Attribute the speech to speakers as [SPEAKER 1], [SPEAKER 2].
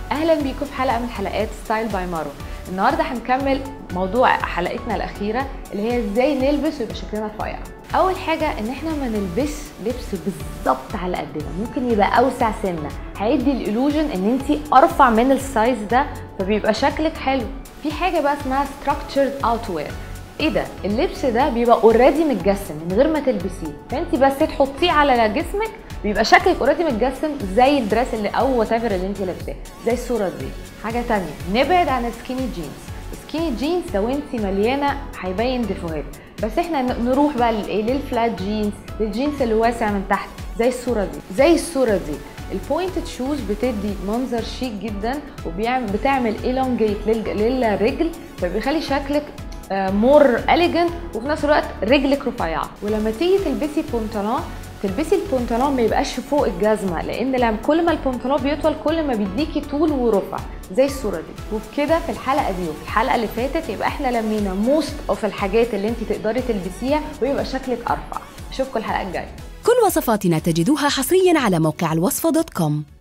[SPEAKER 1] اهلا بيكم في حلقه من حلقات ستايل باي مارو. النهارده هنكمل موضوع حلقتنا الاخيره اللي هي ازاي نلبس ويبقى شكلنا رفيع. اول حاجه ان احنا ما نلبس لبس بالظبط على قدنا، ممكن يبقى اوسع سنه، هيدي الالوجن ان انت ارفع من السايز ده فبيبقى شكلك حلو. في حاجه بقى اسمها structured outwear. ايه ده؟ اللبس ده بيبقى اوريدي متجسم من غير ما تلبسيه، فانت بس تحطيه على جسمك بيبقى شكلك اوريدي متجسم زي الدريس اللي او وات ايفر اللي انت لابساه، زي الصوره دي. حاجه تانية، نبعد عن السكيني جينز. السكيني جينز لو انت مليانه هيبين ديفوهات، بس احنا نروح بقى للفلات جينز، للجينز اللي واسع من تحت زي الصوره دي. زي الصوره دي البوينتد شوز بتدي منظر شيك جدا وبتعمل الونجيت للرجل، فبيخلي شكلك مور اليجنت وفي نفس الوقت رجلك رفيعه. ولما تيجي تلبسي البنطلون ما يبقاش فوق الجزمه، لان كل ما البنطلون بيطول كل ما بيديكي طول ورفع زي الصوره دي. وبكده في الحلقه دي وفي الحلقه اللي فاتت يبقى احنا لمينا موست اوف الحاجات اللي انت تقدري تلبسيها ويبقى شكلك ارفع. اشوفكم الحلقه الجايه.
[SPEAKER 2] كل وصفاتنا تجدوها حصريا على موقع الوصفة.com.